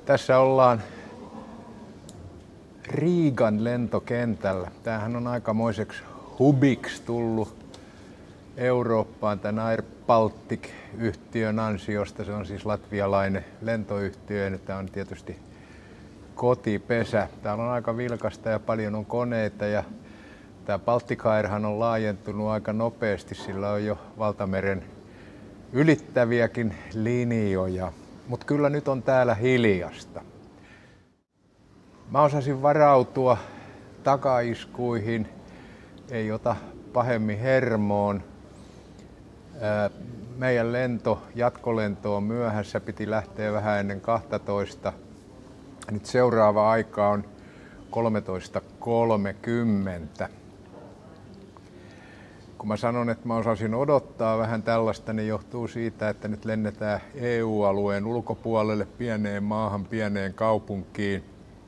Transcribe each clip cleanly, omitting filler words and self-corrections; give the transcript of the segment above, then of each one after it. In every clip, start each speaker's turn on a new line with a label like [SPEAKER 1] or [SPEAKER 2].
[SPEAKER 1] Tässä ollaan Riigan lentokentällä. Tämähän on aikamoiseksi hubiksi tullut Eurooppaan tämän Air Baltic-yhtiön ansiosta. Se on siis latvialainen lentoyhtiö. Tämä on tietysti kotipesä. Täällä on aika vilkasta ja paljon on koneita. Ja tämä Baltic Airhan on laajentunut aika nopeasti. Sillä on jo valtameren ylittäviäkin linjoja. Mutta kyllä nyt on täällä hiljasta. Mä osasin varautua takaiskuihin, ei ota pahemmin hermoon. Meidän jatkolento on myöhässä, piti lähteä vähän ennen 12. Nyt seuraava aika on 13.30. Kun mä sanon, että mä osasin odottaa vähän tällaista, niin johtuu siitä, että nyt lennetään EU-alueen ulkopuolelle pieneen maahan, pieneen kaupunkiin.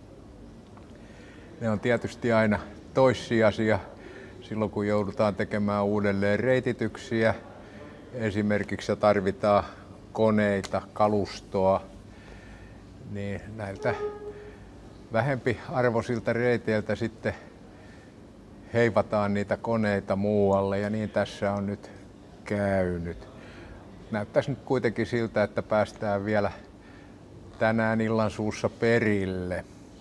[SPEAKER 1] Ne on tietysti aina toissijaisia silloin, kun joudutaan tekemään uudelleen reitityksiä. Esimerkiksi tarvitaan koneita, kalustoa, niin näiltä vähempiarvoisilta reiteiltä sitten heivataan niitä koneita muualle, ja niin tässä on nyt käynyt. Näyttäisi nyt kuitenkin siltä, että päästään vielä tänään illansuussa perille.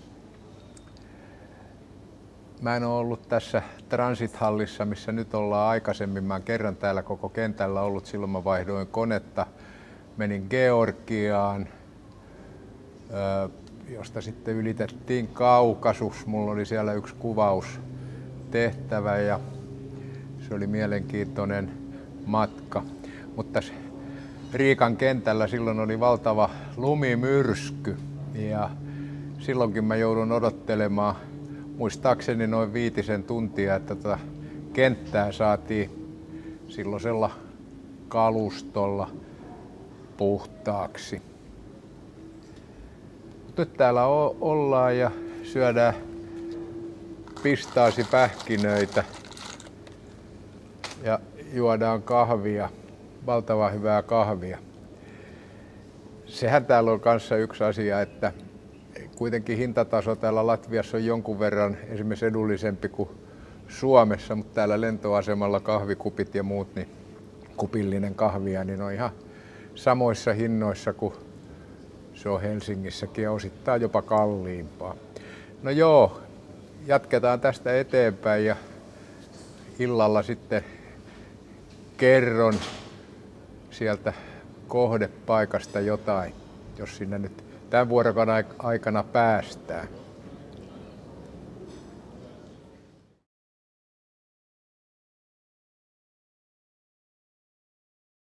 [SPEAKER 1] Mä en ole ollut tässä transithallissa, missä nyt ollaan aikaisemmin. Mä oon kerran täällä koko kentällä ollut, silloin mä vaihdoin konetta. Menin Georgiaan, josta sitten ylitettiin Kaukasus. Mulla oli siellä yksi kuvaustehtävä ja se oli mielenkiintoinen matka. Mutta Riikan kentällä silloin oli valtava lumimyrsky ja silloinkin mä joudun odottelemaan muistaakseni noin 5 tuntia, että kenttää saatiin silloisella kalustolla puhtaaksi. Nyt täällä ollaan ja syödään pistaasipähkinöitä ja juodaan kahvia, valtavan hyvää kahvia. Sehän täällä on kanssa yksi asia, että kuitenkin hintataso täällä Latviassa on jonkun verran esimerkiksi edullisempi kuin Suomessa, mutta täällä lentoasemalla kahvikupit ja muut, niin kupillinen kahvia, niin on ihan samoissa hinnoissa kuin se on Helsingissäkin ja osittain jopa kalliimpaa. No joo, jatketaan tästä eteenpäin ja illalla sitten kerron sieltä kohdepaikasta jotain, jos sinne nyt tämän vuorokauden aikana päästään.